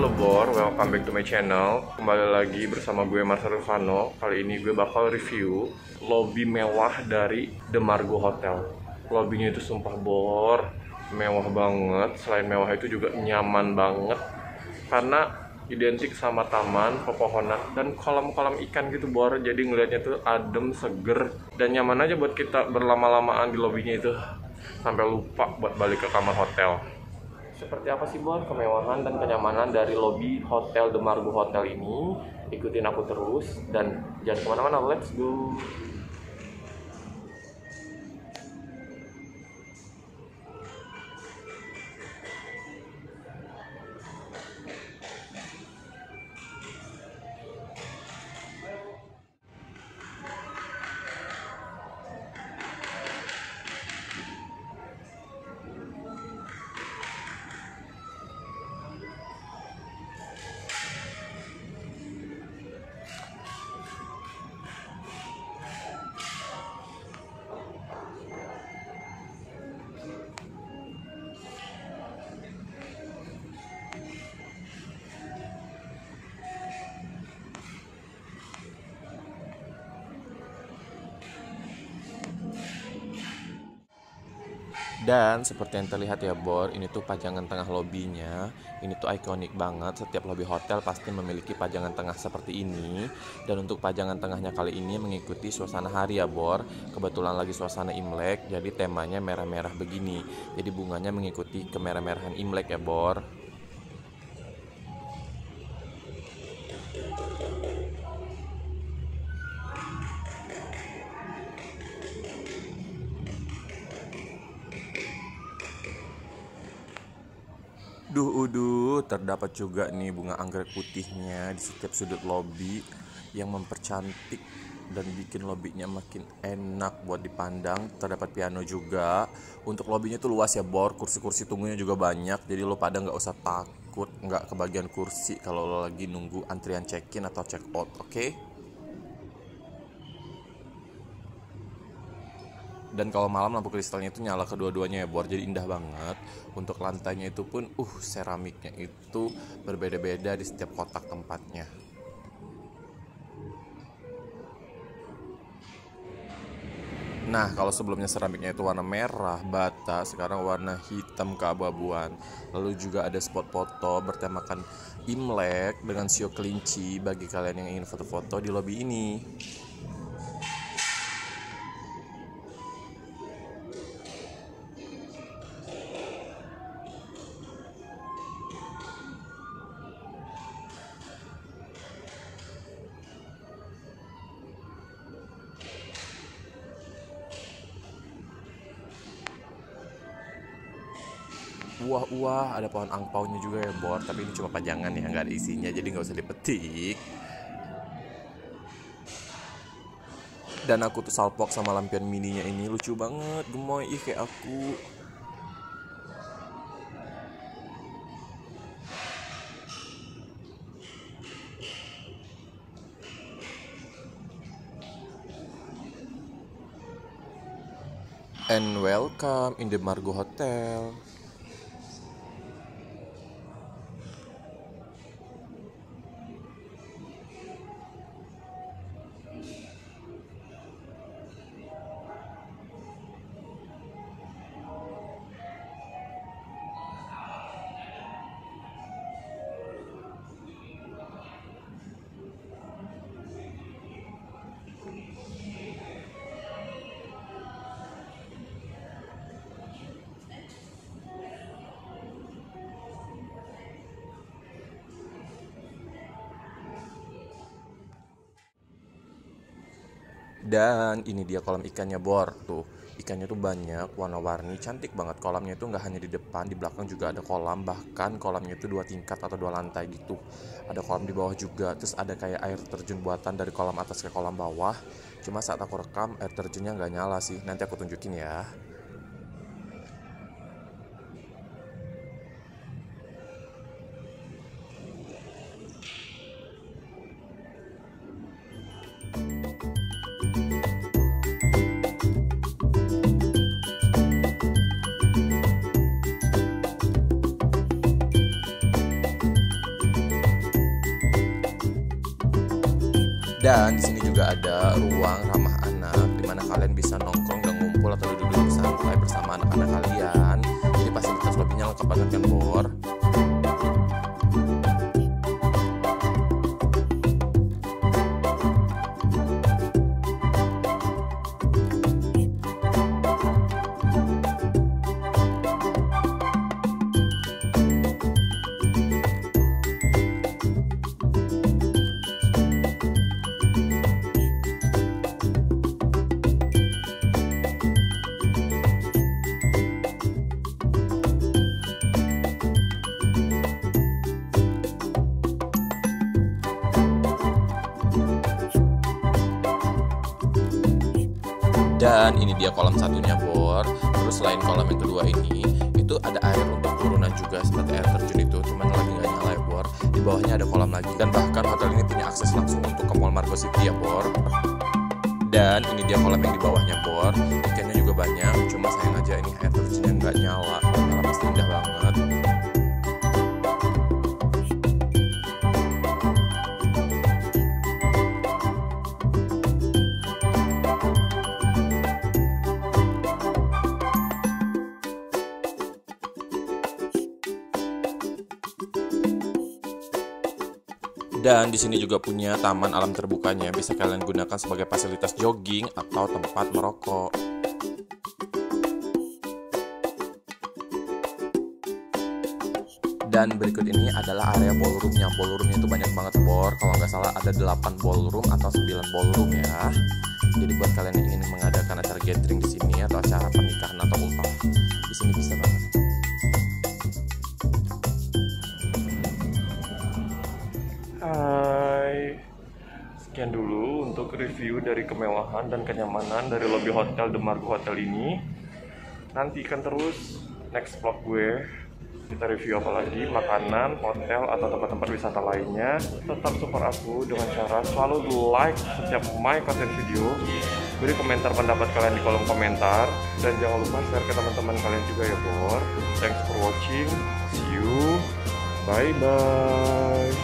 Halo Bor, welcome back to my channel. Kembali lagi bersama gue Marcel Rufano. Kali ini gue bakal review lobby mewah dari The Margo Hotel. Lobbynya itu sumpah Bor, mewah banget. Selain mewah itu juga nyaman banget karena identik sama taman, pepohonan, dan kolam-kolam ikan gitu Bor. Jadi ngelihatnya tuh adem, seger, dan nyaman aja buat kita berlama-lamaan di lobbynya itu sampai lupa buat balik ke kamar hotel. Seperti apa sih Bor kemewahan dan kenyamanan dari lobby Hotel The Margo Hotel ini? Ikutin aku terus dan jangan kemana-mana, let's go! Dan seperti yang terlihat ya Bor, ini tuh pajangan tengah lobbynya. Ini tuh ikonik banget, setiap lobby hotel pasti memiliki pajangan tengah seperti ini. Dan untuk pajangan tengahnya kali ini mengikuti suasana hari ya Bor. Kebetulan lagi suasana Imlek, jadi temanya merah-merah begini. Jadi bunganya mengikuti kemerah-merahan Imlek ya Bor. Terdapat juga nih bunga anggrek putihnya di setiap sudut lobby yang mempercantik dan bikin lobbynya makin enak buat dipandang. Terdapat piano juga. Untuk lobbynya tuh luas ya Bor, kursi-kursi tunggunya juga banyak, jadi lo pada nggak usah takut nggak kebagian kursi kalau lo lagi nunggu antrian check-in atau check-out, oke? Dan kalau malam lampu kristalnya itu nyala kedua-duanya ya Bor, jadi indah banget. Untuk lantainya itu pun seramiknya itu berbeda-beda di setiap kotak tempatnya. Nah, kalau sebelumnya seramiknya itu warna merah bata, sekarang warna hitam keabu-abuan. Lalu juga ada spot foto bertemakan Imlek dengan sio kelinci bagi kalian yang ingin foto-foto di lobi ini. Wah, ada pohon angpaunya juga ya Bor, tapi ini cuma pajangan ya, nggak ada isinya, jadi nggak usah dipetik. Dan aku tuh salpok sama lampion mininya ini, lucu banget, gemoy, kayak aku. And welcome in the Margo Hotel. Dan ini dia kolam ikannya Bor. Tuh, ikannya tuh banyak, warna-warni, cantik banget. Kolamnya itu nggak hanya di depan, di belakang juga ada kolam. Bahkan kolamnya itu 2 tingkat atau 2 lantai gitu. Ada kolam di bawah juga. Terus ada kayak air terjun buatan dari kolam atas ke kolam bawah. Cuma saat aku rekam, air terjunnya nggak nyala sih. Nanti aku tunjukin ya. Dan di sini juga ada ruang ramah anak di mana kalian bisa nongkrong dan ngumpul atau duduk-duduk santai bersama anak-anak kalian. Jadi fasilitas lobbynya lengkap banget kan, Bor? Dan ini dia kolam satunya, Bor. Terus selain kolam yang kedua ini, itu ada air untuk turunan juga seperti air terjun itu, cuman lagi nggak nyala ya, Bor. Di bawahnya ada kolam lagi, dan bahkan hotel ini punya akses langsung untuk ke Mall Margo City ya, Bor. Dan ini dia kolam yang di bawahnya, Bor. Ikannya juga banyak, cuma sayang aja ini air terjunnya nggak nyala. Nyala pasti indah banget. Dan di sini juga punya taman alam terbukanya, bisa kalian gunakan sebagai fasilitas jogging atau tempat merokok. Dan berikut ini adalah area ballroomnya. Ballroomnya itu banyak banget, Bor. Kalau nggak salah ada 8 ballroom atau 9 ballroom ya. Jadi buat kalian yang ingin mengadakan acara gathering di sini atau acara pernikahan atau ultah, di sini bisa banget. Hai, sekian dulu untuk review dari kemewahan dan kenyamanan dari lobby hotel The Margo Hotel ini. Nantikan terus next vlog gue, kita review apa lagi, makanan, hotel, atau tempat-tempat wisata lainnya. Tetap support aku dengan cara selalu like setiap my content video, beri komentar pendapat kalian di kolom komentar, dan jangan lupa share ke teman-teman kalian juga ya, Bor. Thanks for watching, see you, bye-bye.